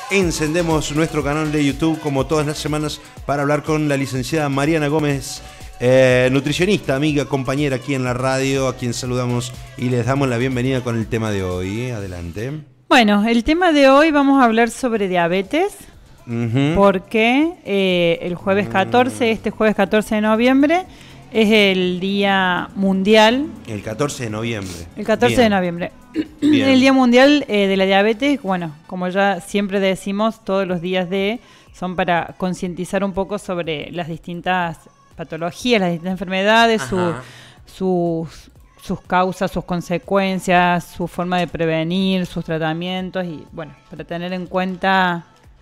encendemos nuestro canal de YouTube como todas las semanas para hablar con la licenciada Mariana Gómez, nutricionista, amiga, compañera aquí en la radio, a quien saludamos y les damos la bienvenida con el tema de hoy. Adelante. Bueno, el tema de hoy vamos a hablar sobre diabetes, porque el jueves 14, este jueves 14 de noviembre, es el Día Mundial. El 14 de noviembre. El 14 Bien. de noviembre. Bien. El Día Mundial de la Diabetes, bueno, como ya siempre decimos, todos los días son para concientizar un poco sobre las distintas patologías, las distintas enfermedades, sus causas, sus consecuencias, su forma de prevenir, sus tratamientos y, bueno, para tener en cuenta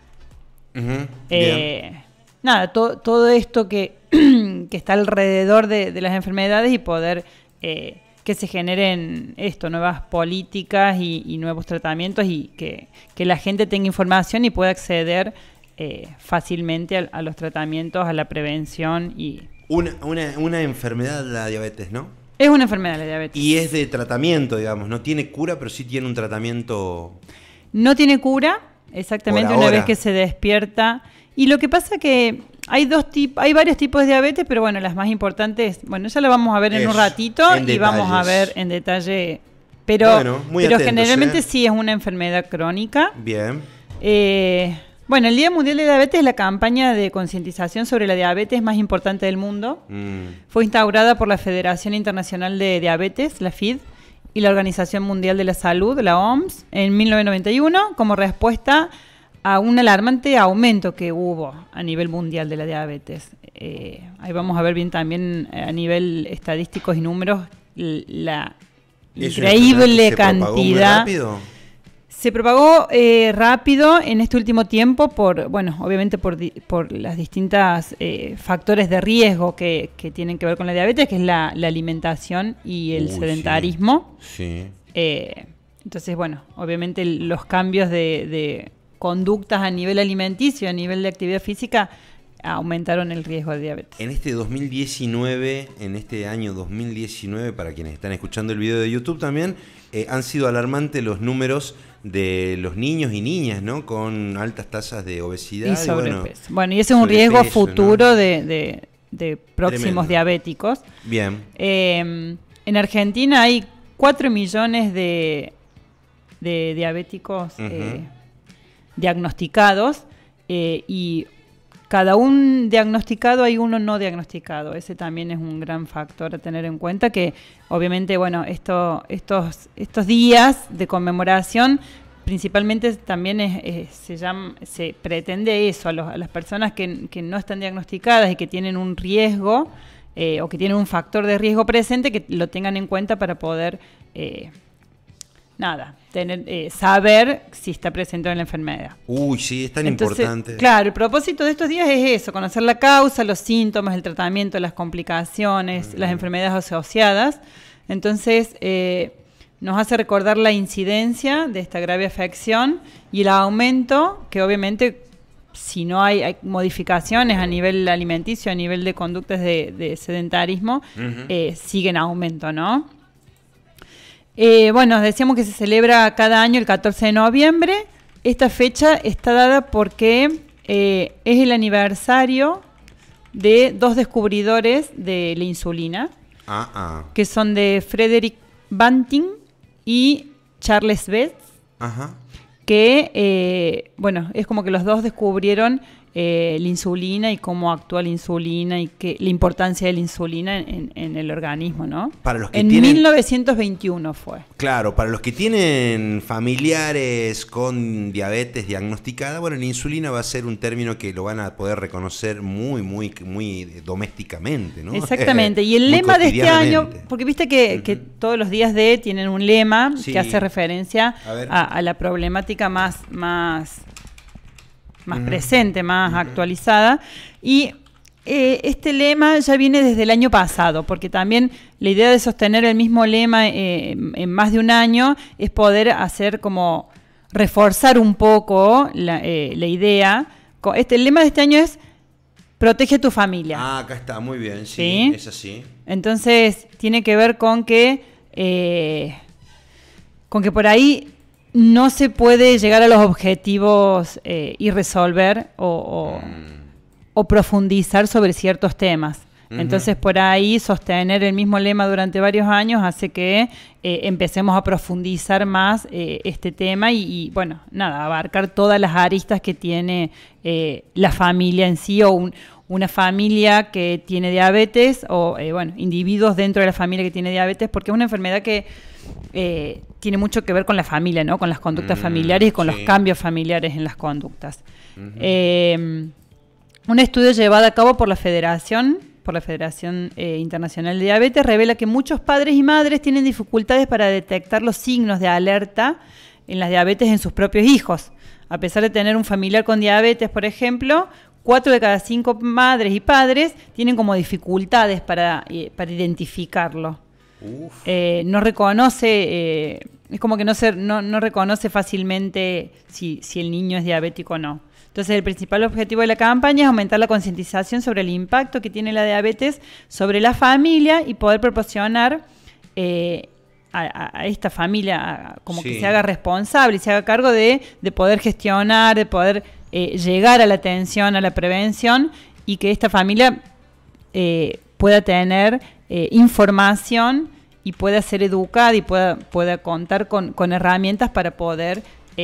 nada, todo esto que está alrededor de las enfermedades y poder que se generen nuevas políticas y nuevos tratamientos y que la gente tenga información y pueda acceder fácilmente a los tratamientos, a la prevención. Una enfermedad, la diabetes, ¿no? Es una enfermedad la diabetes. Y es de tratamiento, digamos, no tiene cura, pero sí tiene un tratamiento. No tiene cura, exactamente, Por una ahora. vez que se despierta. Y lo que pasa que hay varios tipos de diabetes, pero bueno, las más importantes, bueno, ya lo vamos a ver en un ratito y vamos a ver en detalle. Pero, bueno, muy pero atentos, generalmente sí es una enfermedad crónica. Bien. Bueno, el Día Mundial de la Diabetes es la campaña de concientización sobre la diabetes más importante del mundo. Fue instaurada por la Federación Internacional de Diabetes, la FID, y la Organización Mundial de la Salud, la OMS, en 1991 como respuesta a un alarmante aumento que hubo a nivel mundial de la diabetes. Ahí vamos a ver bien también a nivel estadísticos y números la increíble cantidad. Se propagó rápido en este último tiempo obviamente por las distintas factores de riesgo que tienen que ver con la diabetes, que es la alimentación y el sedentarismo. Sí. Entonces, bueno, obviamente los cambios de conductas a nivel alimenticio, a nivel de actividad física, aumentaron el riesgo de diabetes. En este año 2019, para quienes están escuchando el video de YouTube también, han sido alarmantes los números de los niños y niñas, ¿no? Con altas tasas de obesidad y sobrepeso. Bueno, y ese es un riesgo futuro, ¿no? de próximos Tremendo. Diabéticos. Bien. En Argentina hay 4 millones de diabéticos diagnosticados y cada un diagnosticado hay uno no diagnosticado. Ese también es un gran factor a tener en cuenta, que obviamente, bueno, estos días de conmemoración principalmente también se pretende eso, a las personas que no están diagnosticadas y que tienen un riesgo o que tienen un factor de riesgo presente, que lo tengan en cuenta para poder saber si está presente en la enfermedad. Uy, sí, es tan importante. Claro, el propósito de estos días es eso, conocer la causa, los síntomas, el tratamiento, las complicaciones, las enfermedades asociadas. Entonces, nos hace recordar la incidencia de esta grave afección y el aumento que obviamente, si no hay modificaciones a nivel alimenticio, a nivel de conductas de sedentarismo, sigue en aumento, ¿no? Bueno, decíamos que se celebra cada año el 14 de noviembre. Esta fecha está dada porque es el aniversario de 2 descubridores de la insulina, que son de Frederick Banting y Charles Best, que, es como que los dos descubrieron la insulina y cómo actúa la insulina y la importancia de la insulina en el organismo, ¿no? Para los que en 1921 fue. Claro, para los que tienen familiares con diabetes diagnosticada, bueno, la insulina va a ser un término que lo van a poder reconocer muy, muy, muy domésticamente, ¿no? Exactamente. Y el lema de este año, porque viste que todos los días tienen un lema que hace referencia a la problemática más presente, más actualizada. Y este lema ya viene desde el año pasado, porque también la idea de sostener el mismo lema en más de un año es poder hacer como reforzar un poco la idea. El lema de este año es protege a tu familia. Acá está, muy bien, sí, es así. Entonces tiene que ver con que por ahí no se puede llegar a los objetivos y resolver o profundizar sobre ciertos temas. Entonces, por ahí, sostener el mismo lema durante varios años hace que empecemos a profundizar más este tema y, bueno, nada, abarcar todas las aristas que tiene la familia en sí o una familia que tiene diabetes o, bueno, individuos dentro de la familia que tiene diabetes, porque es una enfermedad que tiene mucho que ver con la familia, ¿no? Con las conductas familiares y con los cambios familiares en las conductas. Un estudio llevado a cabo por la Federación Internacional de Diabetes revela que muchos padres y madres tienen dificultades para detectar los signos de alerta en la diabetes en sus propios hijos. A pesar de tener un familiar con diabetes, por ejemplo, 4 de cada 5 madres y padres tienen como dificultades para identificarlo. No reconoce, es como que no reconoce fácilmente si el niño es diabético o no. Entonces, el principal objetivo de la campaña es aumentar la concientización sobre el impacto que tiene la diabetes sobre la familia y poder proporcionar a esta familia como que se haga responsable y se haga cargo de poder gestionar, de poder llegar a la atención, a la prevención y que esta familia pueda tener información y pueda ser educada y pueda contar con herramientas para poder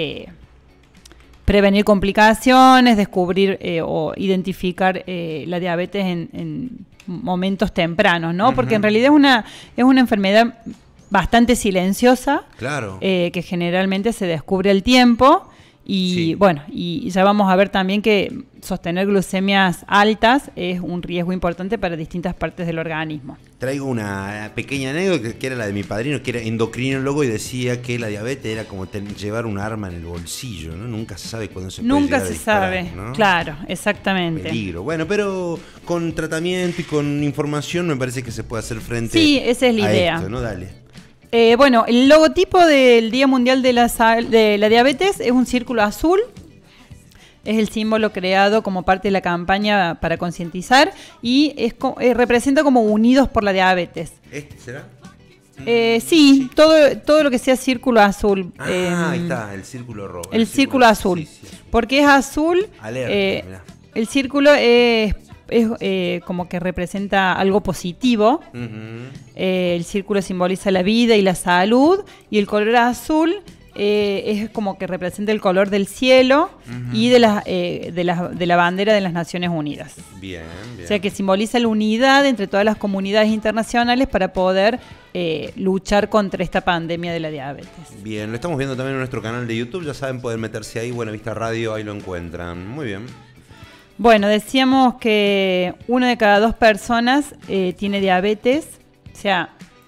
prevenir complicaciones, descubrir o identificar la diabetes en momentos tempranos, ¿no? Porque en realidad es una enfermedad bastante silenciosa, claro, que generalmente se descubre al tiempo y bueno, y ya vamos a ver también que sostener glucemias altas es un riesgo importante para distintas partes del organismo. Traigo una pequeña anécdota que era la de mi padrino, que era endocrinólogo y decía que la diabetes era como llevar un arma en el bolsillo, ¿no? Nunca se sabe cuándo se puede llegar a disparar, ¿no? Claro, exactamente. Peligro. Bueno, pero con tratamiento y con información me parece que se puede hacer frente esa es la idea. Esto, ¿no? Dale. Bueno, el logotipo del Día Mundial de la Diabetes es un círculo azul. Es el símbolo creado como parte de la campaña para concientizar y representa como unidos por la diabetes. ¿Este será? Sí, todo lo que sea círculo azul. Ahí está, el círculo rojo. El círculo azul. Sí, porque es azul. Alerta, mirá. El círculo es como que representa algo positivo. El círculo simboliza la vida y la salud. Y el color azul es como que representa el color del cielo y de la bandera de las Naciones Unidas. Bien. O sea que simboliza la unidad entre todas las comunidades internacionales para poder luchar contra esta pandemia de la diabetes. Bien, lo estamos viendo también en nuestro canal de YouTube. Ya saben, pueden meterse ahí, Buena Vista Radio, ahí lo encuentran. Muy bien. Bueno, decíamos que 1 de cada 2 personas tiene diabetes. O sea,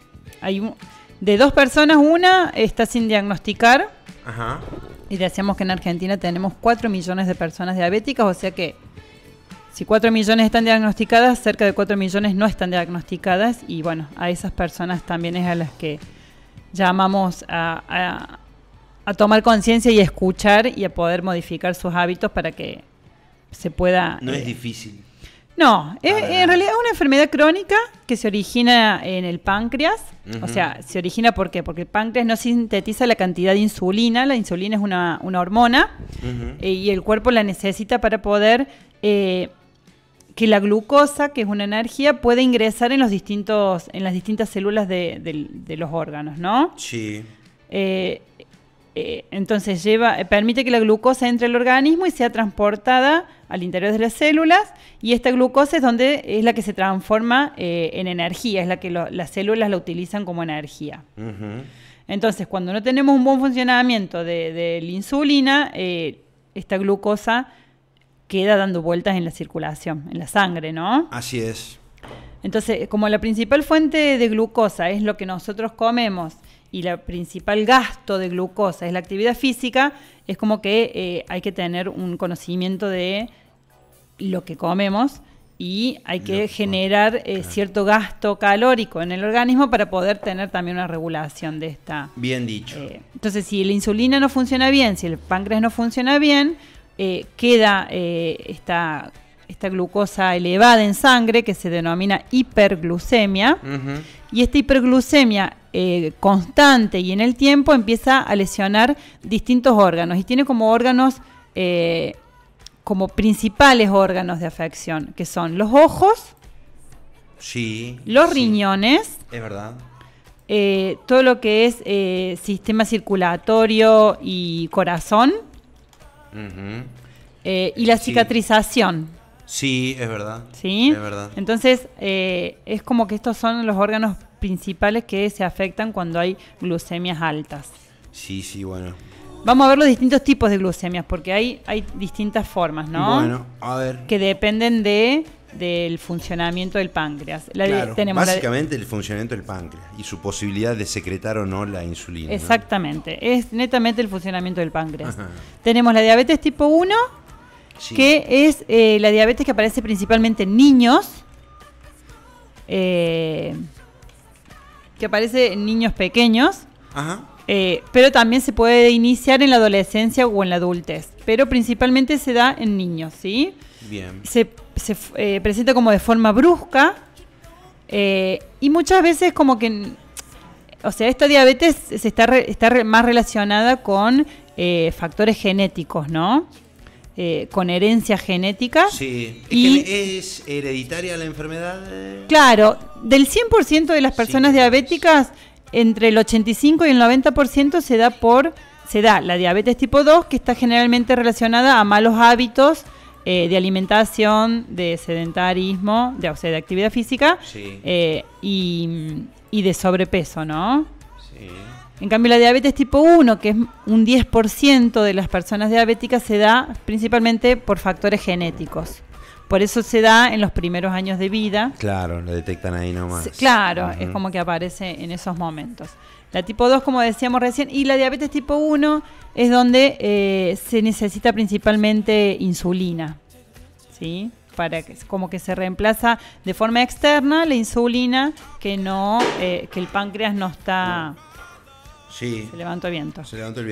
de 2 personas, una está sin diagnosticar. Ajá. Y decíamos que en Argentina tenemos 4 millones de personas diabéticas. O sea que si 4 millones están diagnosticadas, cerca de 4 millones no están diagnosticadas. Y bueno, a esas personas también es a las que llamamos a tomar conciencia y a escuchar y a poder modificar sus hábitos para que se pueda... No es difícil. No, en realidad es una enfermedad crónica que se origina en el páncreas. O sea, se origina ¿por qué? Porque el páncreas no sintetiza la cantidad de insulina. La insulina es una hormona y el cuerpo la necesita para poder que la glucosa, que es una energía, pueda ingresar en las distintas células de los órganos, ¿no? Sí. Entonces permite que la glucosa entre al organismo y sea transportada al interior de las células, y esta glucosa es la que se transforma en energía, es la que las células la utilizan como energía. Entonces, cuando no tenemos un buen funcionamiento de la insulina, esta glucosa queda dando vueltas en la circulación, en la sangre, ¿no? Así es. Entonces, como la principal fuente de glucosa es lo que nosotros comemos, y el principal gasto de glucosa es la actividad física, es como que hay que tener un conocimiento de lo que comemos y hay que generar cierto gasto calórico en el organismo para poder tener también una regulación de esta... Bien dicho. Entonces, si la insulina no funciona bien, si el páncreas no funciona bien, queda esta glucosa elevada en sangre que se denomina hiperglucemia. Y esta hiperglucemia constante y en el tiempo empieza a lesionar distintos órganos y tiene como órganos, como principales órganos de afección, que son los ojos, los riñones, es verdad. Todo lo que es sistema circulatorio y corazón, y la cicatrización. Sí, es verdad. ¿Sí? Es verdad. Entonces, es como que estos son los órganos principales que se afectan cuando hay glucemias altas. Sí, bueno. Vamos a ver los distintos tipos de glucemias, porque hay distintas formas, ¿no? Bueno, a ver. Que dependen del funcionamiento del páncreas. Claro, básicamente el funcionamiento del páncreas y su posibilidad de secretar o no la insulina. Exactamente, ¿no? Es netamente el funcionamiento del páncreas. Ajá. Tenemos la diabetes tipo 1, que es la diabetes que aparece principalmente en niños, que aparece en niños pequeños. Ajá. Pero también se puede iniciar en la adolescencia o en la adultez, pero principalmente se da en niños, ¿sí? Bien. Se presenta como de forma brusca y muchas veces como que, o sea, esta diabetes está más relacionada con factores genéticos, ¿no? Con herencia genética. Sí. ¿Es hereditaria la enfermedad? Claro, del 100% de las personas diabéticas, entre el 85 y el 90% se da la diabetes tipo 2, que está generalmente relacionada a malos hábitos de alimentación, de sedentarismo, o sea, de actividad física, y de sobrepeso, ¿no? Sí. En cambio, la diabetes tipo 1, que es un 10% de las personas diabéticas, se da principalmente por factores genéticos. Por eso se da en los primeros años de vida. Claro, lo detectan ahí nomás. Claro, es como que aparece en esos momentos. La tipo 2, como decíamos recién, y la diabetes tipo 1 es donde se necesita principalmente insulina, ¿sí? Como que se reemplaza de forma externa la insulina que el páncreas no está... Sí. Se levantó el viento.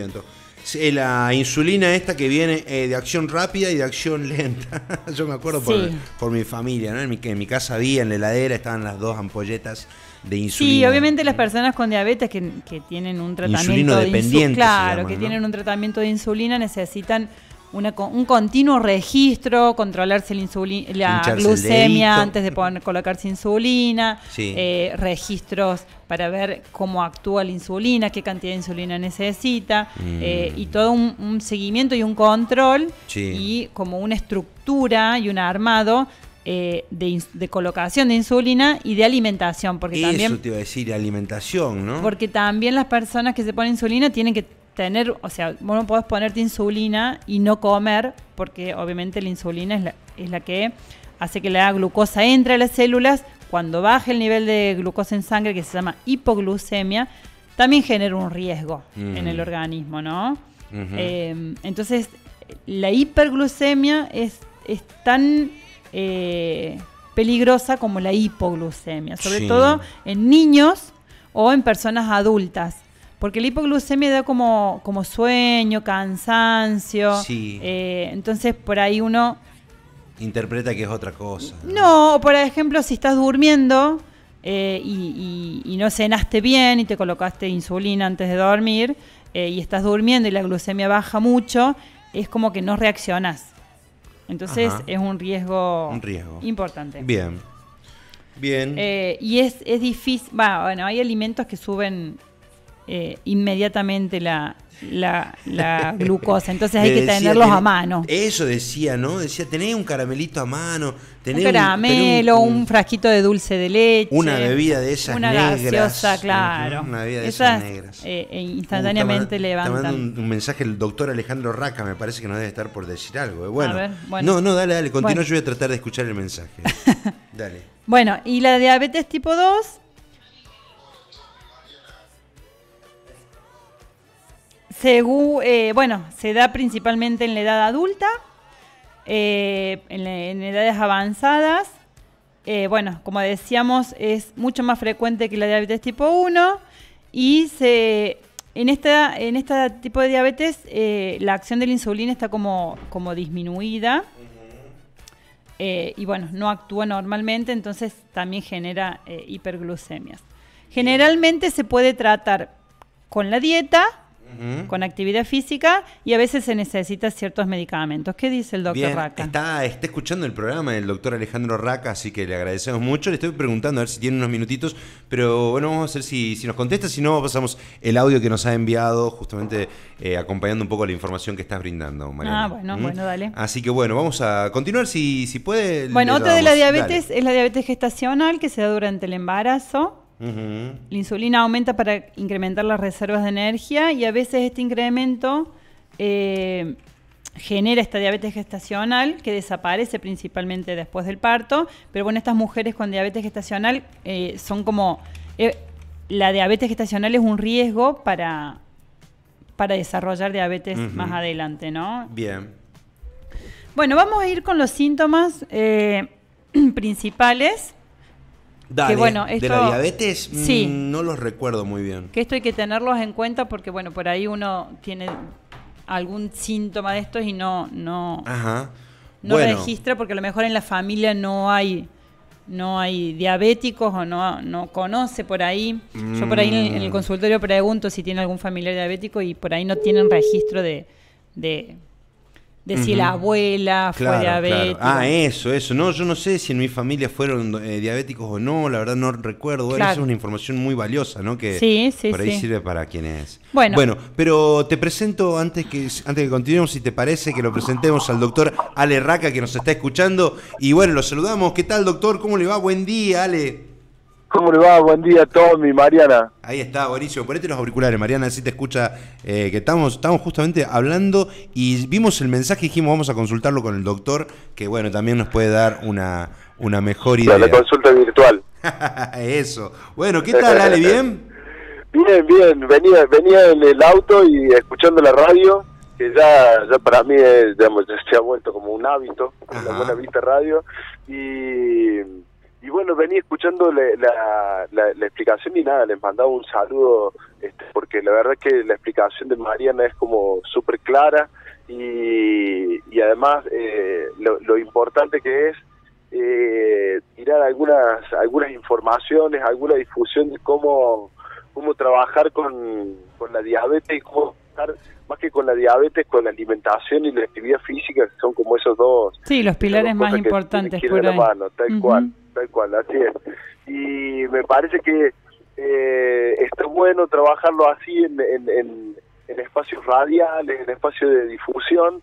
La insulina esta que viene de acción rápida y de acción lenta. Yo me acuerdo por mi familia, ¿no? En mi casa había en la heladera, estaban las dos ampolletas de insulina. Sí, obviamente las personas con diabetes que tienen un tratamiento insulinodependiente, que tienen un tratamiento de insulina necesitan un continuo registro, controlarse la glucemia antes de colocarse insulina, registros para ver cómo actúa la insulina, qué cantidad de insulina necesita, y todo un seguimiento y un control, y como una estructura y un armado de colocación de insulina y de alimentación. Porque eso te iba a decir, alimentación, ¿no? Porque también las personas que se ponen insulina tienen que tener, o sea, vos no podés ponerte insulina y no comer, porque obviamente la insulina es la que hace que la glucosa entre a las células. Cuando baja el nivel de glucosa en sangre, que se llama hipoglucemia, también genera un riesgo en el organismo, ¿no? Entonces, la hiperglucemia es tan peligrosa como la hipoglucemia, sobre todo en niños o en personas adultas. Porque la hipoglucemia da como sueño, cansancio. Entonces, por ahí uno interpreta que es otra cosa. No, por ejemplo, si estás durmiendo y no cenaste bien y te colocaste insulina antes de dormir y estás durmiendo y la glucemia baja mucho, es como que no reaccionas. Entonces es un riesgo importante. Bien. Y es difícil. Bueno, hay alimentos que suben inmediatamente la glucosa, entonces hay que tenerlos a mano. Eso decía, ¿no? Decía, tenés un caramelito a mano, tenés un caramelo, un frasquito de dulce de leche, una bebida de esas una negras, gaseosa, claro. Una bebida de esas negras. Instantáneamente levantan. Está mandando un mensaje el doctor Alejandro Raca, me parece que nos debe estar por decir algo. Bueno, a ver, no, dale, continúa, yo voy a tratar de escuchar el mensaje. Dale. Bueno, y la diabetes tipo 2 se da principalmente en la edad adulta, en edades avanzadas. Como decíamos, es mucho más frecuente que la diabetes tipo 1 y en este tipo de diabetes la acción de la insulina está como disminuida y no actúa normalmente, entonces también genera hiperglucemias. Generalmente se puede tratar con la dieta, con actividad física, y a veces se necesitan ciertos medicamentos. ¿Qué dice el doctor Raca? Está escuchando el programa del doctor Alejandro Raca, así que le agradecemos mucho. Le estoy preguntando a ver si tiene unos minutitos, pero bueno, vamos a ver si nos contesta. Si no, pasamos el audio que nos ha enviado, justamente acompañando un poco la información que estás brindando, Mariana. Bueno, dale. Así que bueno, vamos a continuar si puede. Bueno, otra de la diabetes es la diabetes gestacional, que se da durante el embarazo. La insulina aumenta para incrementar las reservas de energía, y a veces este incremento genera esta diabetes gestacional, que desaparece principalmente después del parto. Pero bueno, estas mujeres con diabetes gestacional son como... la diabetes gestacional es un riesgo para desarrollar diabetes más adelante, ¿no? Bien. Bueno, vamos a ir con los síntomas principales. Dale, que bueno, esto, de la diabetes sí, no los recuerdo muy bien. Que esto hay que tenerlos en cuenta porque, bueno, por ahí uno tiene algún síntoma de estos y no registra, porque a lo mejor en la familia no hay diabéticos o no conoce por ahí. Yo por ahí en el consultorio pregunto si tiene algún familiar diabético y por ahí no tienen registro de si la abuela fue diabética. Claro. Eso. No, yo no sé si en mi familia fueron diabéticos o no, la verdad no recuerdo. Bueno, esa es una información muy valiosa, ¿no? Que por ahí sirve para quienes. Bueno, pero te presento, antes que continuemos, si te parece, que lo presentemos al doctor Ale Raca, que nos está escuchando. Y bueno, lo saludamos. ¿Qué tal, doctor? ¿Cómo le va? Buen día, Ale. ¿Cómo le va? Buen día a todos, mi Mariana. Ahí está, buenísimo. Ponete los auriculares, Mariana, así te escucha, que estamos justamente hablando y vimos el mensaje y dijimos vamos a consultarlo con el doctor, que bueno, también nos puede dar una mejor idea. La consulta virtual. Eso. Bueno, ¿qué tal, Ale? ¿Bien? Bien. Venía en el auto y escuchando la radio, que ya para mí digamos, ya se ha vuelto como un hábito, una buena vista radio, y bueno, venía escuchando la explicación y nada, les mandaba un saludo, porque la verdad que la explicación de Mariana es como súper clara y además lo importante que es tirar algunas informaciones, alguna difusión de cómo trabajar con la diabetes y cómo estar más que con la diabetes, con la alimentación y la actividad física, que son como esos dos. Sí, los pilares más importantes por ahí. La mano, tal cual, así es. Y me parece que está bueno trabajarlo así en espacios radiales, en espacios de difusión,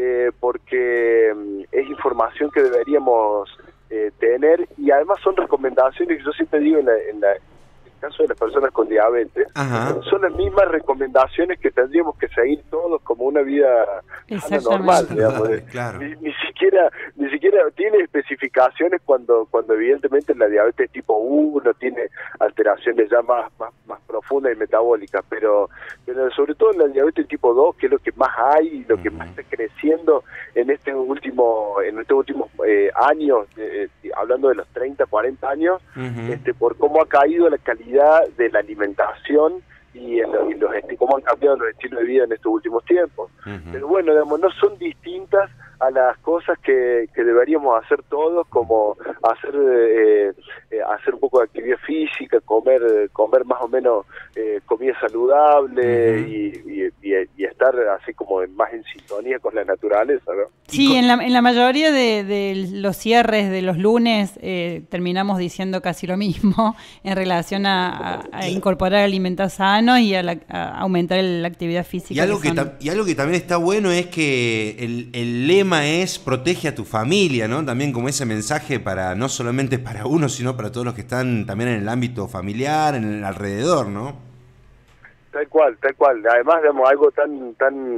porque es información que deberíamos tener, y además son recomendaciones que yo siempre digo en el caso de las personas con diabetes, son las mismas recomendaciones que tendríamos que seguir todos como una vida normal, digamos. Claro. Ni siquiera tiene especificaciones cuando evidentemente la diabetes tipo 1 tiene alteraciones ya más profundas y metabólicas, pero sobre todo en la diabetes tipo 2, que es lo que más hay y lo que más está creciendo en estos últimos años, hablando de los 30, 40 años, por cómo ha caído la calidad de la alimentación y cómo han cambiado los estilos de vida en estos últimos tiempos. Pero bueno, digamos, no son distintas a las cosas que deberíamos hacer todos, como hacer un poco de actividad física, comer más o menos comida saludable y estar así como más en sintonía con la naturaleza, ¿no? Sí, en la mayoría de los cierres de los lunes terminamos diciendo casi lo mismo en relación a incorporar alimentos sanos y a aumentar la actividad física. Y algo que también está bueno es que el lema es protege a tu familia, ¿no? También como ese mensaje no solamente para uno, sino para todos los que están también en el ámbito familiar, en el alrededor, ¿no? Tal cual. Además, digamos, algo tan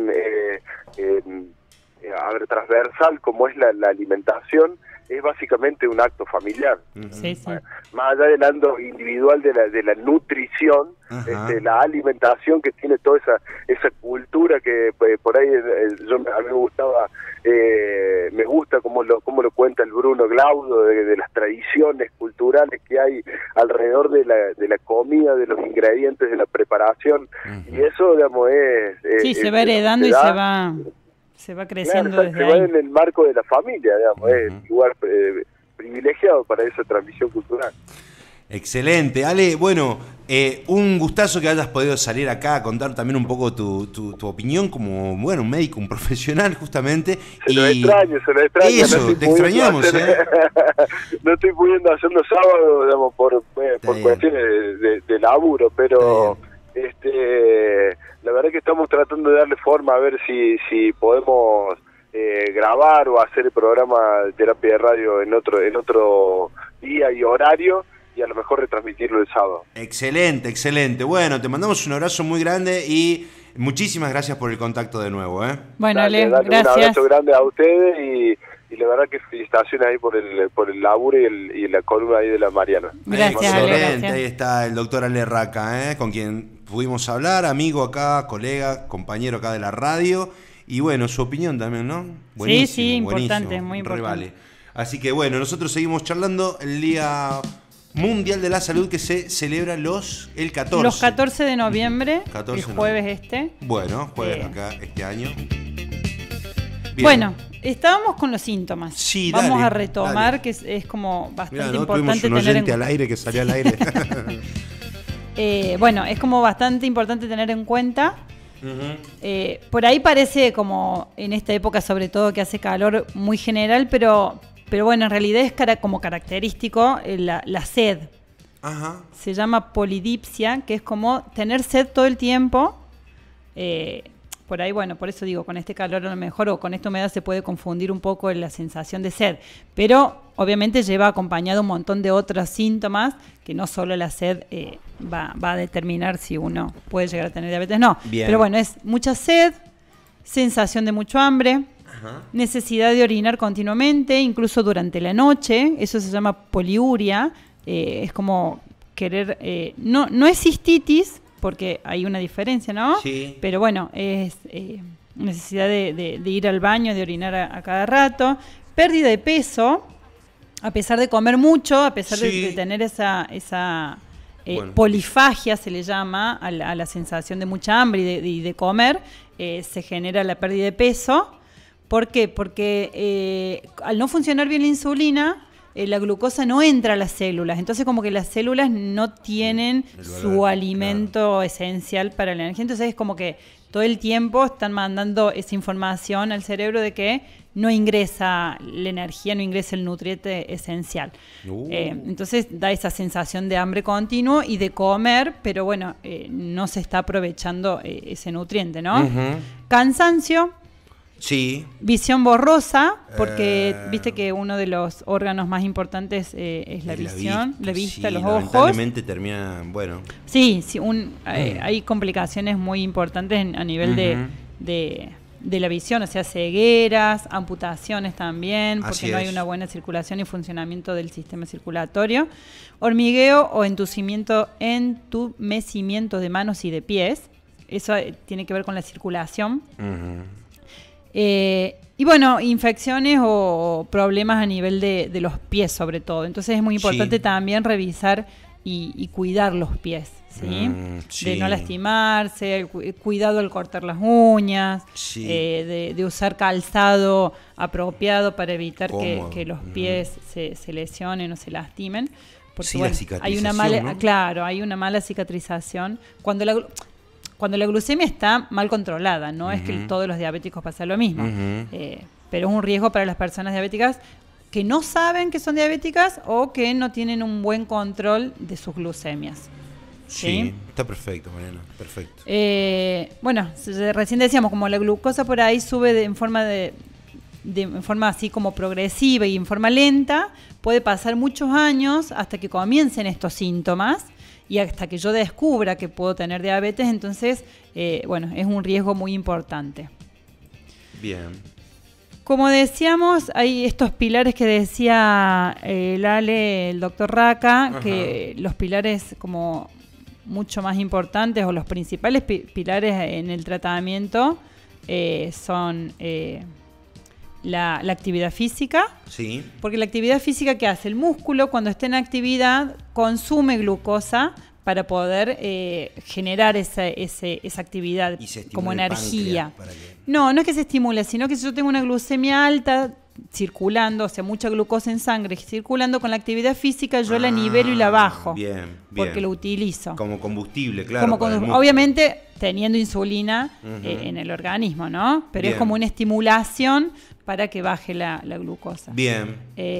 transversal como es la alimentación, es básicamente un acto familiar. Sí. Más allá del ámbito individual de la nutrición, la alimentación que tiene toda esa cultura que por ahí a mí me gusta cómo lo cuenta el Bruno Glaudo, de las tradiciones culturales que hay alrededor de la comida, de los ingredientes, de la preparación, y eso, digamos, se va heredando y se va creciendo, claro, desde se va en el marco de la familia, digamos, es un lugar privilegiado para esa transmisión cultural. Excelente. Ale, bueno, un gustazo que hayas podido salir acá a contar también un poco tu opinión como, bueno, un médico, un profesional justamente. Se lo extraño. Eso, no te extrañamos, No estoy pudiendo hacer los sábados, digamos, por cuestiones de laburo, pero la verdad que estamos tratando de darle forma a ver si podemos grabar o hacer el programa de terapia de radio en otro día y horario, y a lo mejor retransmitirlo el sábado. Excelente, excelente. Bueno, te mandamos un abrazo muy grande y muchísimas gracias por el contacto de nuevo. Bueno, Ale, gracias. Un abrazo grande a ustedes y la verdad que felicitaciones ahí por el laburo y la columna ahí de la Mariana. Gracias, Ale. Excelente, ahí está el doctor Ale Raca, con quien pudimos hablar, amigo acá, colega, compañero acá de la radio. Y bueno, su opinión también, ¿no? Buenísimo, sí, importante, muy importante. Vale. Así que bueno, nosotros seguimos charlando el Día Mundial de la Salud que se celebra el 14. Los 14 de noviembre, 14 el jueves Bueno, jueves acá este año. Bien. Bueno, estábamos con los síntomas. Sí, Vamos dale, a retomar, dale. que es como bastante Mirá, ¿no? importante Tuvimos un tener oyente al aire que salió al aire. Bueno, es como bastante importante tener en cuenta. Por ahí parece como en esta época, sobre todo que hace calor, muy general, pero bueno, en realidad es como característico la sed. Ajá. Se llama polidipsia, que es como tener sed todo el tiempo. Por ahí, bueno, por eso digo, con este calor a lo mejor o con esta humedad se puede confundir un poco la sensación de sed, pero obviamente lleva acompañado un montón de otros síntomas que no solo la sed va a determinar si uno puede llegar a tener diabetes, no. Bien. Pero bueno, es mucha sed, sensación de mucho hambre, necesidad de orinar continuamente, incluso durante la noche, eso se llama poliuria, es como querer, no es cistitis, porque hay una diferencia, ¿no? Sí. Pero bueno, es necesidad de ir al baño, de orinar a cada rato, pérdida de peso, a pesar de comer mucho, a pesar de tener esa polifagia, se le llama, a la sensación de mucha hambre y de comer, se genera la pérdida de peso. ¿Por qué? Porque al no funcionar bien la insulina, la glucosa no entra a las células, entonces como que las células no tienen su alimento esencial para la energía, entonces es como que todo el tiempo están mandando esa información al cerebro de que no ingresa la energía, no ingresa el nutriente esencial. Entonces da esa sensación de hambre continuo y de comer, pero bueno, no se está aprovechando ese nutriente, ¿no? Cansancio. Sí. Visión borrosa, porque viste que uno de los órganos más importantes es la visión, la vista, los ojos. Lamentablemente termina, bueno. Sí, hay complicaciones muy importantes a nivel de la visión, o sea, cegueras, amputaciones también, porque no hay una buena circulación y funcionamiento del sistema circulatorio. Hormigueo o entumecimiento de manos y de pies, eso tiene que ver con la circulación. Y bueno, infecciones o problemas a nivel de los pies sobre todo. Entonces es muy importante también revisar y cuidar los pies, ¿sí? De no lastimarse, el cuidado al cortar las uñas, de usar calzado apropiado para evitar que los pies se lesionen o se lastimen. Porque bueno, hay una mala, ¿no? Claro, hay una mala cicatrización. Cuando la glucemia está mal controlada, no es que todos los diabéticos pasan lo mismo, pero es un riesgo para las personas diabéticas que no saben que son diabéticas o que no tienen un buen control de sus glucemias. Sí, está perfecto, Mariana, perfecto. Bueno, recién decíamos, como la glucosa por ahí sube en forma así como progresiva y en forma lenta, puede pasar muchos años hasta que comiencen estos síntomas. Y hasta que yo descubra que puedo tener diabetes, entonces, bueno, es un riesgo muy importante. Bien. Como decíamos, hay estos pilares que decía el doctor Raca, que los pilares como mucho más importantes o los principales pilares en el tratamiento son la actividad física. Sí. Porque la actividad física, ¿qué hace? El músculo, cuando está en actividad, consume glucosa para poder generar esa actividad como energía. No es que se estimule, sino que si yo tengo una glucemia alta, circulando, o sea, mucha glucosa en sangre circulando, con la actividad física yo la nivelo y la bajo. Bien. Porque lo utilizo. Como combustible, claro. Obviamente teniendo insulina en el organismo, ¿no? Pero es como una estimulación para que baje la glucosa. Bien.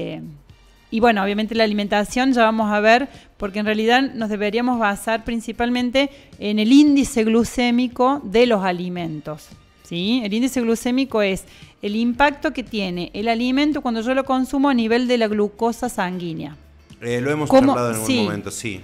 Y bueno, obviamente la alimentación ya vamos a ver, porque en realidad nos deberíamos basar principalmente en el índice glucémico de los alimentos. ¿Sí? El índice glucémico es el impacto que tiene el alimento cuando yo lo consumo a nivel de la glucosa sanguínea. Lo hemos charlado en algún momento, sí.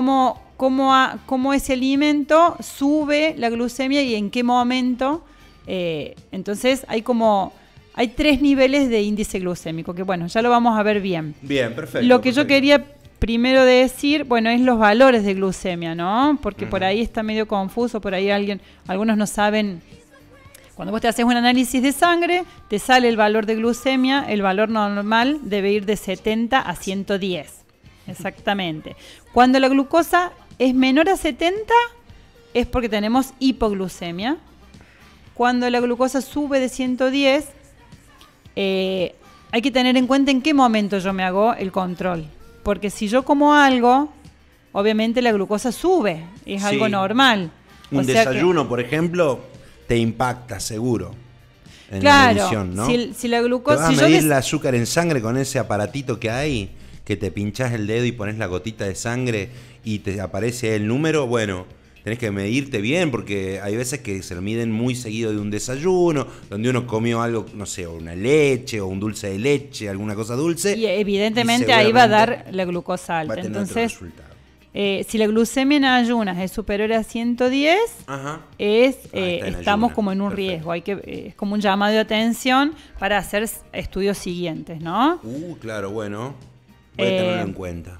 Cómo ese alimento sube la glucemia y en qué momento. Entonces hay 3 niveles de índice glucémico, que bueno, ya lo vamos a ver bien. Bien, perfecto. Lo que yo quería primero decir, bueno, es los valores de glucemia, ¿no? Porque por ahí está medio confuso, por ahí algunos no saben. Cuando vos te haces un análisis de sangre, te sale el valor de glucemia, el valor normal debe ir de 70 a 110. Exactamente. Cuando la glucosa es menor a 70, es porque tenemos hipoglucemia. Cuando la glucosa sube de 110, hay que tener en cuenta en qué momento yo me hago el control. Porque si yo como algo, obviamente la glucosa sube, es algo normal. Un desayuno, por ejemplo, te impacta seguro en la medición, ¿no? Si la glucosa... ¿Te vas a medir el azúcar en sangre con ese aparatito que hay? Que te pinchás el dedo y pones la gotita de sangre y te aparece el número. Bueno, tenés que medirte bien, porque hay veces que se lo miden muy seguido de un desayuno, donde uno comió algo, no sé, una leche o un dulce de leche, alguna cosa dulce. Y evidentemente ahí va a dar la glucosa alta. Entonces, si la glucemia en ayunas es superior a 110, estamos como en un riesgo. Es como un llamado de atención para hacer estudios siguientes, ¿no? Claro, bueno. Voy a tenerlo en cuenta.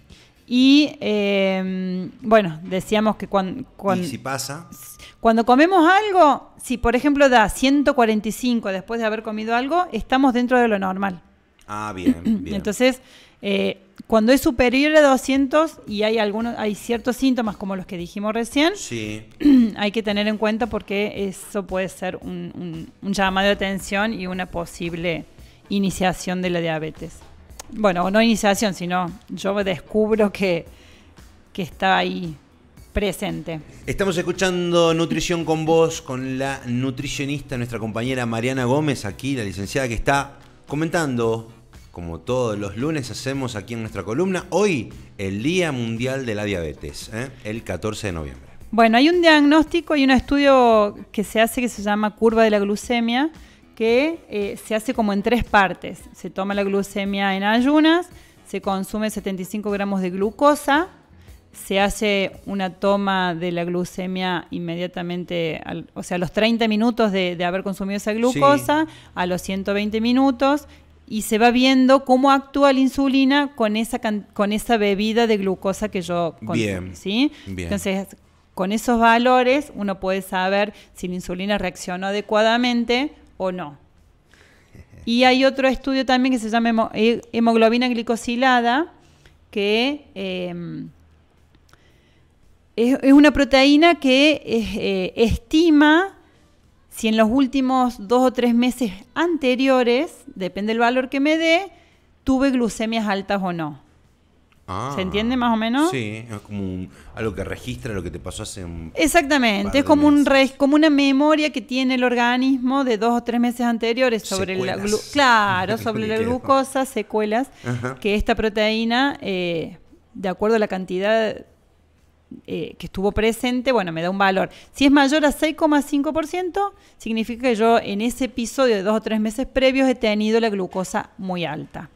Y bueno, decíamos que ¿Y si pasa? Cuando comemos algo, si por ejemplo da 145 después de haber comido algo, estamos dentro de lo normal. Bien. Entonces, cuando es superior a 200 y hay ciertos síntomas como los que dijimos recién, hay que tener en cuenta, porque eso puede ser un llamado de atención y una posible iniciación de la diabetes. Bueno, no iniciación, sino yo descubro que está ahí presente. Estamos escuchando Nutrición con Vos, con la nutricionista, nuestra compañera Mariana Gómez, aquí, la licenciada, que está comentando, como todos los lunes hacemos aquí en nuestra columna, hoy el Día Mundial de la Diabetes, el 14 de noviembre. Bueno, hay un diagnóstico y un estudio que se hace que se llama curva de la glucemia, que se hace como en 3 partes. Se toma la glucemia en ayunas, se consume 75 gramos de glucosa, se hace una toma de la glucemia inmediatamente, o sea, a los 30 minutos de haber consumido esa glucosa, a los 120 minutos, y se va viendo cómo actúa la insulina con esa bebida de glucosa que yo consumo. ¿Sí? Bien. Entonces, con esos valores uno puede saber si la insulina reaccionó adecuadamente o no. Y hay otro estudio también que se llama hemoglobina glicosilada, que es una proteína que estima si en los últimos 2 o 3 meses anteriores, depende del valor que me dé, tuve glucemias altas o no. ¿Se entiende más o menos? Sí, es como algo que registra lo que te pasó hace un... Exactamente, es como una memoria que tiene el organismo de 2 o 3 meses anteriores sobre sobre la glucosa, secuelas, que esta proteína, de acuerdo a la cantidad que estuvo presente, bueno, me da un valor. Si es mayor a 6,5%, significa que yo en ese episodio de 2 o 3 meses previos he tenido la glucosa muy alta.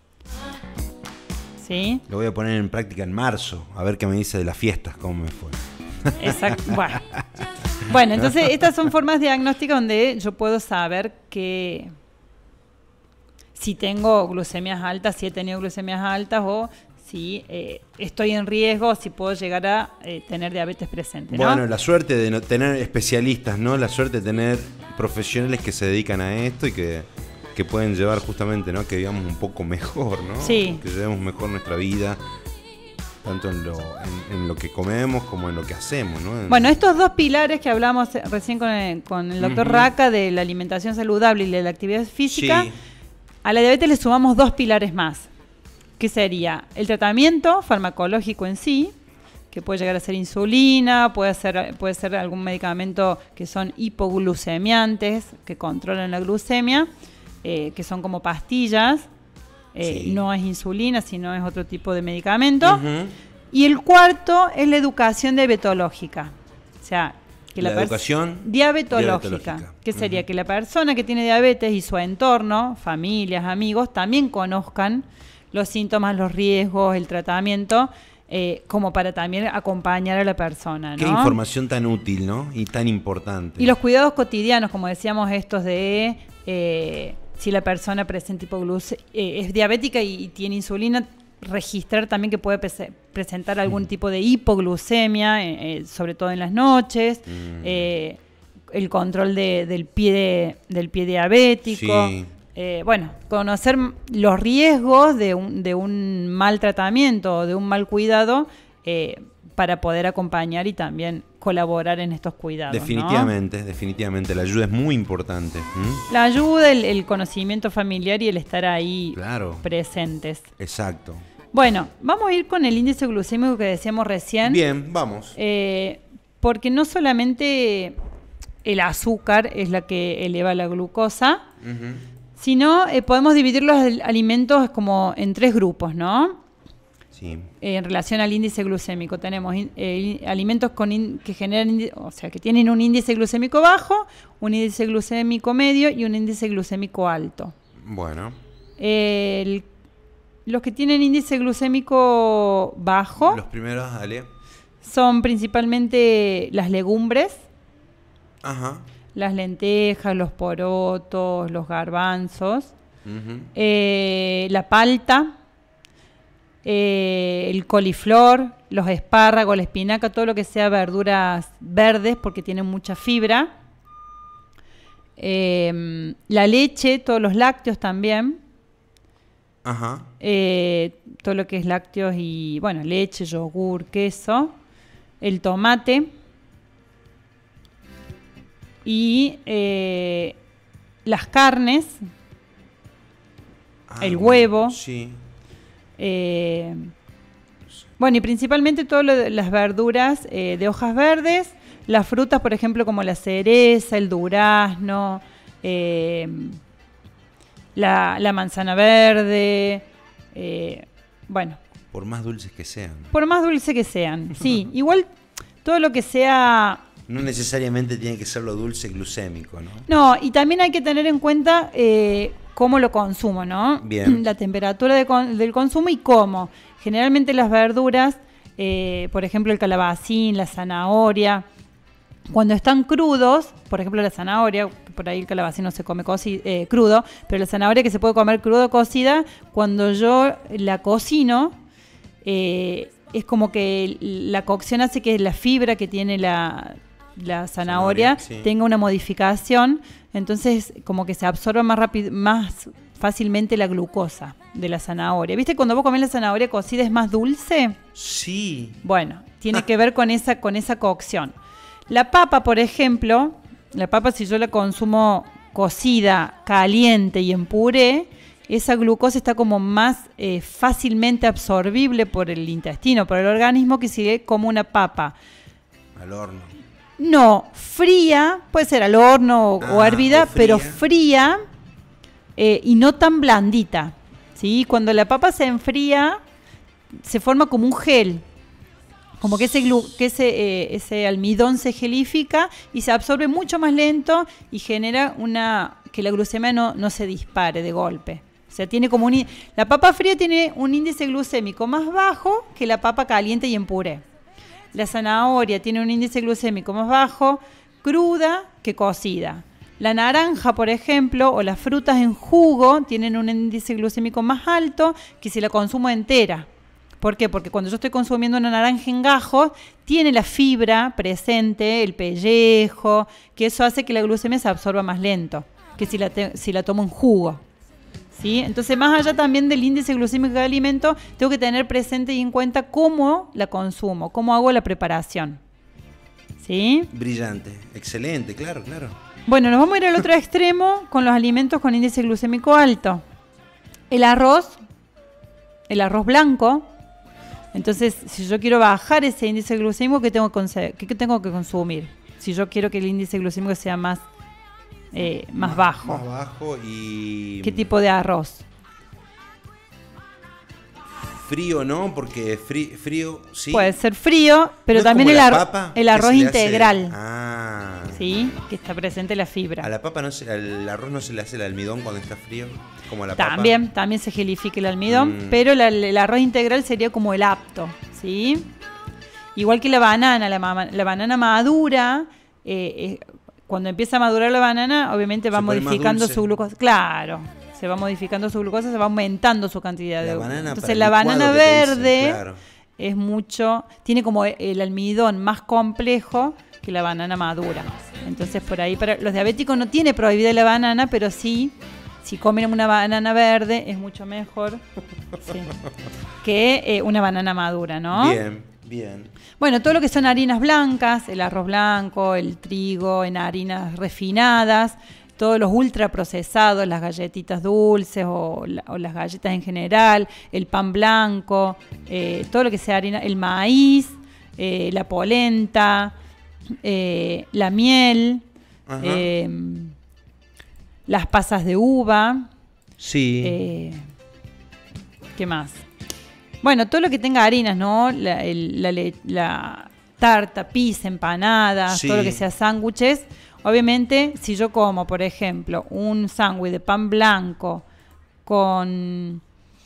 ¿Sí? Lo voy a poner en práctica en marzo, a ver qué me dice de las fiestas, cómo me fue. Exacto. Bueno, entonces estas son formas diagnósticas donde yo puedo saber que si tengo glucemias altas, si he tenido glucemias altas, o si estoy en riesgo, si puedo llegar a tener diabetes presente, ¿no? Bueno, la suerte de no tener especialistas, ¿no? La suerte de tener profesionales que se dedican a esto y que pueden llevar justamente, ¿no? Que vivamos un poco mejor, ¿no? Sí. Que llevemos mejor nuestra vida, tanto en lo que comemos como en lo que hacemos, ¿no? Bueno, estos 2 pilares que hablamos recién con el doctor Raca, de la alimentación saludable y de la actividad física, A la diabetes le sumamos 2 pilares más, que sería el tratamiento farmacológico en sí, que puede llegar a ser insulina, puede ser algún medicamento que son hipoglucemiantes, que controlan la glucemia, que son como pastillas, no es insulina, sino es otro tipo de medicamento. Y el cuarto es la educación diabetológica, o sea, que la educación diabetológica, que sería que la persona que tiene diabetes y su entorno, familias, amigos, también conozcan los síntomas, los riesgos, el tratamiento, como para también acompañar a la persona, ¿no? Qué información tan útil, ¿no? Y tan importante. Y los cuidados cotidianos, como decíamos, estos de si la persona presenta es diabética y tiene insulina, registrar también que puede presentar algún tipo de hipoglucemia, sobre todo en las noches, el control del pie diabético. Sí. Bueno, conocer los riesgos de un mal tratamiento o de un mal cuidado para poder acompañar y también colaborar en estos cuidados. Definitivamente, ¿no? Definitivamente. La ayuda es muy importante. La ayuda, el conocimiento familiar y el estar ahí presentes. Exacto. Bueno, vamos a ir con el índice glucémico que decíamos recién. Bien, vamos. Porque no solamente el azúcar es la que eleva la glucosa, sino podemos dividir los alimentos como en 3 grupos, ¿no? Sí. En relación al índice glucémico tenemos alimentos que generan, o sea, que tienen un índice glucémico bajo, un índice glucémico medio y un índice glucémico alto. Bueno. Los que tienen índice glucémico bajo, los primeros, dale, son principalmente las legumbres. Ajá. Las lentejas, los porotos, los garbanzos, la palta, el coliflor, los espárragos, la espinaca, todo lo que sea verduras verdes porque tienen mucha fibra. La leche, todos los lácteos también. Ajá. Todo lo que es lácteos y, bueno, leche, yogur, queso. El tomate. Y las carnes, el huevo, sí. Bueno, y principalmente todas las verduras de hojas verdes, las frutas, por ejemplo, como la cereza, el durazno, la manzana verde, bueno. Por más dulces que sean. Por más dulces que sean, sí. Igual todo lo que sea... No necesariamente tiene que ser lo dulce glucémico, ¿no? No, y también hay que tener en cuenta cómo lo consumo, ¿no? Bien. La temperatura del consumo y cómo. Generalmente las verduras, por ejemplo el calabacín, la zanahoria, cuando están crudos, por ejemplo la zanahoria, por ahí el calabacín no se come crudo, pero la zanahoria que se puede comer crudo o cocida, cuando yo la cocino, es como que la cocción hace que la fibra que tiene la zanahoria sí, tenga una modificación, entonces como que se absorba más fácilmente la glucosa de la zanahoria. ¿Viste cuando vos comés la zanahoria cocida es más dulce? Sí. Bueno, tiene que ver con esa cocción. La papa, por ejemplo, si yo la consumo cocida, caliente y en puré, esa glucosa está como más fácilmente absorbible por el intestino, por el organismo, que si como una papa. Al horno. No, fría, puede ser al horno o hervida, pero fría y no tan blandita, ¿sí? Cuando la papa se enfría, se forma como un gel, como que ese almidón se gelifica y se absorbe mucho más lento y genera que la glucemia no se dispare de golpe. O sea, tiene como la papa fría tiene un índice glucémico más bajo que la papa caliente y en puré. La zanahoria tiene un índice glucémico más bajo, cruda que cocida. La naranja, por ejemplo, o las frutas en jugo tienen un índice glucémico más alto que si la consumo entera. ¿Por qué? Porque cuando yo estoy consumiendo una naranja en gajos, tiene la fibra presente, el pellejo, que eso hace que la glucemia se absorba más lento que si la tomo en jugo. ¿Sí? Entonces, más allá también del índice glucémico del alimento, tengo que tener presente y en cuenta cómo la consumo, cómo hago la preparación. ¿Sí? Brillante, excelente, claro. Bueno, nos vamos a ir al otro extremo con los alimentos con índice glucémico alto. El arroz blanco. Entonces, si yo quiero bajar ese índice glucémico, ¿qué tengo que consumir? Si yo quiero que el índice glucémico sea más bajo. Más bajo y... ¿Qué tipo de arroz? Frío, ¿no? Porque frío, sí. Puede ser frío, pero ¿No también es como el la papa, arroz que se le integral. hace... Sí, que está presente la fibra. A la papa al arroz no se le hace el almidón cuando está frío, como a la También se gelifica el almidón, pero el arroz integral sería como el apto, ¿sí? Igual que la banana, la banana madura, cuando empieza a madurar la banana, obviamente va modificando su glucosa. Claro, se va modificando su glucosa, se va aumentando su cantidad de glucosa. Entonces la banana verde es tiene como el almidón más complejo que la banana madura. Entonces por ahí para los diabéticos no tiene prohibida la banana, pero sí, si comen una banana verde es mucho mejor que una banana madura, ¿no? Bien. Bueno, todo lo que son harinas blancas, el arroz blanco, el trigo en harinas refinadas, todos los ultraprocesados, las galletitas dulces o las galletas en general, el pan blanco, todo lo que sea harina, el maíz, la polenta, la miel, las pasas de uva. Sí. ¿Qué más? Bueno, todo lo que tenga harinas, ¿no? La tarta, pizza, empanadas, todo lo que sea sándwiches. Obviamente, si yo como, por ejemplo, un sándwich de pan blanco con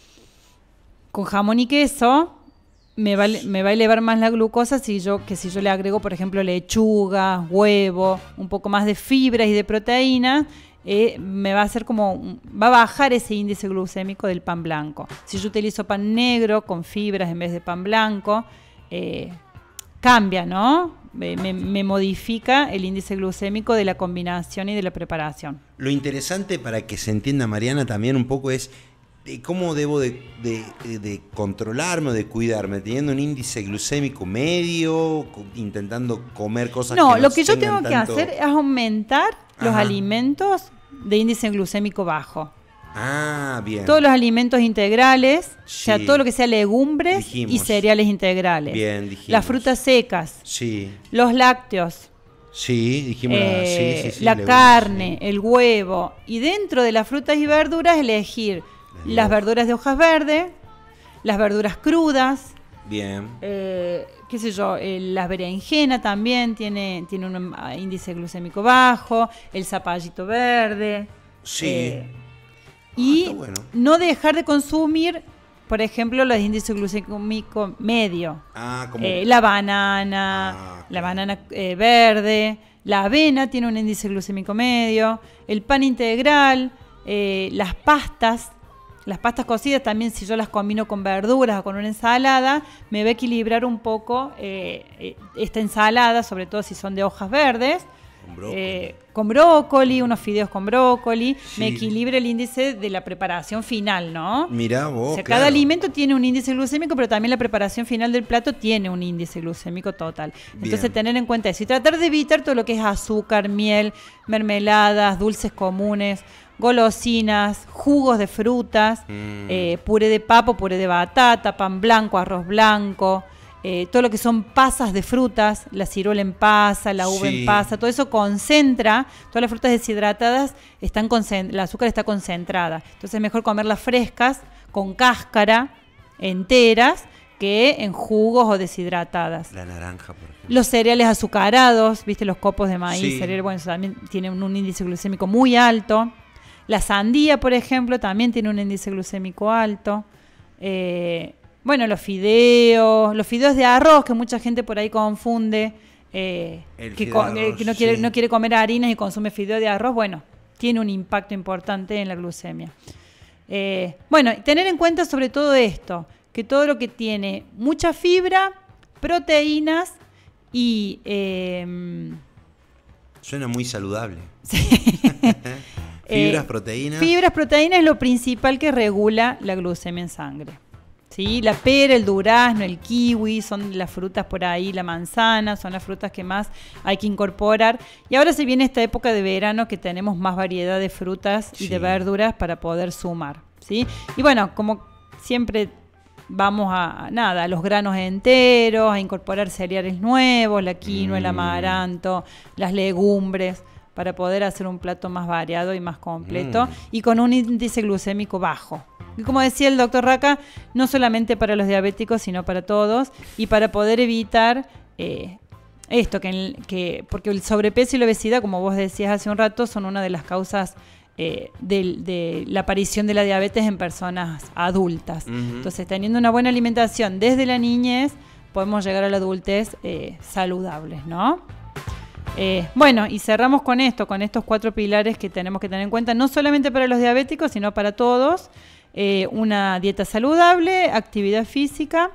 jamón y queso, me va a elevar más la glucosa que si yo le agrego, por ejemplo, lechuga, huevo, un poco más de fibras y de proteínas. Me va a hacer va a bajar ese índice glucémico del pan blanco. Si yo utilizo pan negro con fibras en vez de pan blanco, cambia, ¿no? Me modifica el índice glucémico de la combinación y de la preparación. Lo interesante para que se entienda, Mariana, también un poco es cómo debo de controlarme o de cuidarme, teniendo un índice glucémico medio, intentando comer cosas que no lo que yo tengo tanto... que hacer es aumentar los alimentos de índice glucémico bajo. Bien. Todos los alimentos integrales, o sea, todo lo que sea legumbres y cereales integrales. Bien, dijimos. Las frutas secas. Sí. Los lácteos. Sí, dijimos la carne, el huevo. Y dentro de las frutas y verduras elegir las verduras de hojas verdes, las verduras crudas. Bien. Qué sé yo, la berenjena también tiene un índice glucémico bajo, el zapallito verde. Sí. Y no dejar de consumir, por ejemplo, los índices glucémico medio. Como... la banana, la banana verde, la avena tiene un índice glucémico medio, el pan integral, las pastas cocidas también, si yo las combino con verduras o con una ensalada, me va a equilibrar un poco esta ensalada, sobre todo si son de hojas verdes. Con brócoli, unos fideos con brócoli, me equilibra el índice de la preparación final, ¿no? Mirá vos, o sea, cada alimento tiene un índice glucémico, pero también la preparación final del plato tiene un índice glucémico total. Entonces, tener en cuenta eso y tratar de evitar todo lo que es azúcar, miel, mermeladas, dulces comunes, golosinas, jugos de frutas, puré de papa, puré de batata, pan blanco, arroz blanco. Todo lo que son pasas de frutas, la ciruela en pasa, la uva en pasa, todo eso concentra, todas las frutas deshidratadas, el azúcar está concentrada. Entonces es mejor comerlas frescas, con cáscara, enteras, que en jugos o deshidratadas. La naranja, por ejemplo. Los cereales azucarados, viste, los copos de maíz, cereal, bueno, eso también tienen un índice glucémico muy alto. La sandía, por ejemplo, también tiene un índice glucémico alto. Bueno, los fideos de arroz, que mucha gente por ahí confunde, que no quiere comer harinas y consume fideo de arroz, bueno, tiene un impacto importante en la glucemia. Bueno, tener en cuenta sobre todo esto, que todo lo que tiene mucha fibra, proteínas y... Suena muy saludable. Sí. Fibras, proteínas. Fibras, proteínas es lo principal que regula la glucemia en sangre. ¿Sí? La pera, el durazno, el kiwi son las frutas por ahí, la manzana, son las frutas que más hay que incorporar. Y ahora se viene esta época de verano que tenemos más variedad de frutas y de verduras para poder sumar. ¿sí? Y bueno, como siempre vamos a los granos enteros, a incorporar cereales nuevos, la quinoa, el amaranto, las legumbres, para poder hacer un plato más variado y más completo y con un índice glucémico bajo. Y como decía el doctor Raca, no solamente para los diabéticos, sino para todos, y para poder evitar esto, porque el sobrepeso y la obesidad, como vos decías hace un rato, son una de las causas de la aparición de la diabetes en personas adultas. Entonces, teniendo una buena alimentación desde la niñez, podemos llegar a la adultez saludables, ¿no? Bueno, y cerramos con esto, con estos 4 pilares que tenemos que tener en cuenta, no solamente para los diabéticos, sino para todos. Una dieta saludable, actividad física.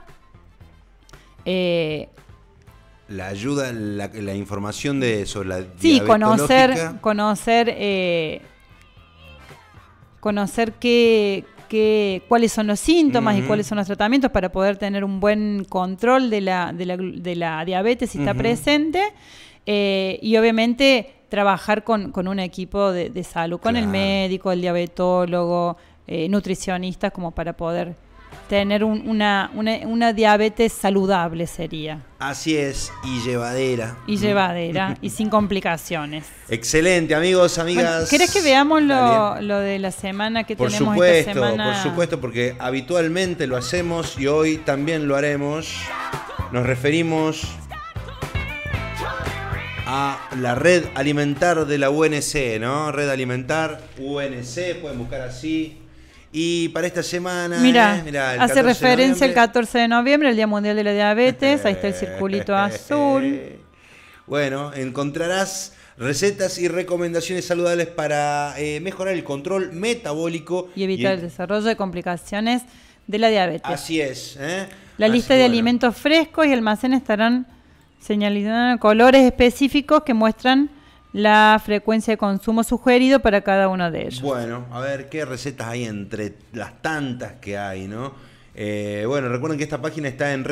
La ayuda, la información sobre la diabetes. Sí, conocer cuáles son los síntomas y cuáles son los tratamientos para poder tener un buen control de la diabetes si está presente. Y obviamente trabajar con un equipo de salud, con el médico, el diabetólogo, nutricionistas, como para poder tener una diabetes saludable sería. Así es, y llevadera. Y llevadera, y sin complicaciones. Excelente, amigos, amigas. Bueno, ¿querés que veamos lo de la semana que tenemos esta semana? Por supuesto, porque habitualmente lo hacemos y hoy también lo haremos. Nos referimos a la red alimentar de la UNC, ¿no? Red alimentar UNC, pueden buscar así. Y para esta semana, mira, hace referencia al 14 de noviembre, el Día Mundial de la Diabetes. Ahí está el circulito azul. Bueno, encontrarás recetas y recomendaciones saludables para mejorar el control metabólico y evitar el desarrollo de complicaciones de la diabetes. Así es. La lista de alimentos frescos y almacenes estarán señalizando colores específicos que muestran la frecuencia de consumo sugerido para cada uno de ellos. Bueno, a ver qué recetas hay entre las tantas que hay, ¿no? Bueno, recuerden que esta página está en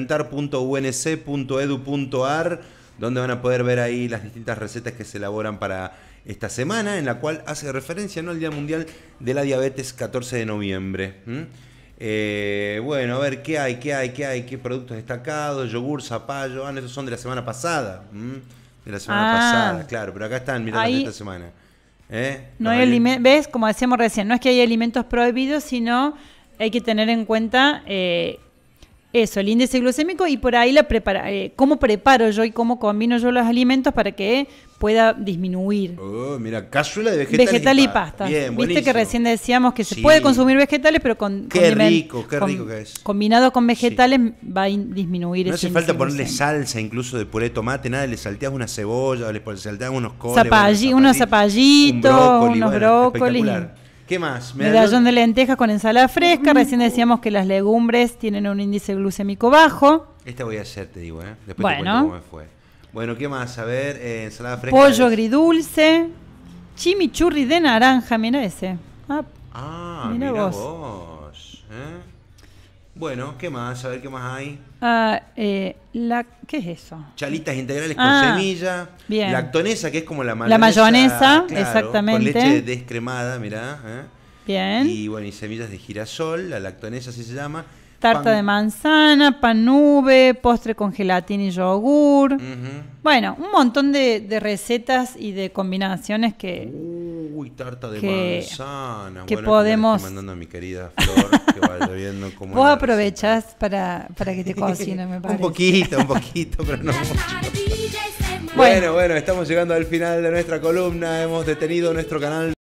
redalimentar.unc.edu.ar, donde van a poder ver ahí las distintas recetas que se elaboran para esta semana, en la cual hace referencia, ¿no?, al Día Mundial de la Diabetes, 14 de noviembre. Bueno, a ver qué hay, qué productos destacados, yogur, zapallo. Esos son de la semana pasada. De la semana pasada, claro, pero acá están, mirá, de esta semana. No hay alimentos, ¿ves? Como decíamos recién, no es que hay alimentos prohibidos, sino hay que tener en cuenta eso, el índice glucémico y por ahí cómo preparo yo y cómo combino yo los alimentos para que pueda disminuir. Mira, cazuela de vegetal y pasta. Bien, viste buenísimo. Que recién decíamos que se puede consumir vegetales, pero qué rico que es. Combinado con vegetales va a disminuir. No hace falta ponerle salsa, incluso de puré de tomate, nada, le salteas una cebolla, le salteas unos coles, unos zapallitos, unos brócolis. ¿Qué más? Medallón de lentejas con ensalada fresca. Recién decíamos que las legumbres tienen un índice glucémico bajo. Esta voy a hacer, te digo, Después te cuento cómo me fue. Bueno, ¿qué más? A ver, ensalada fresca. Pollo agridulce, chimichurri de naranja, mira ese. Mira vos. Bueno, ¿qué más? A ver, ¿qué más hay? ¿Qué es eso? Chalitas integrales con semilla. Bien. Lactonesa, que es como la mayonesa, claro, exactamente. Con leche descremada, mirá. Bien. Y bueno, y semillas de girasol, la lactonesa así se llama. Tarta de manzana, pan nube, postre con gelatina y yogur. Bueno, un montón de recetas y de combinaciones que... tarta de manzana. Que podemos... Estoy mandando a mi querida Flor, que vaya viendo cómo... Vos aprovechás para que te cocine, me parece. Un poquito, pero no mucho. Bueno, estamos llegando al final de nuestra columna. Hemos detenido nuestro canal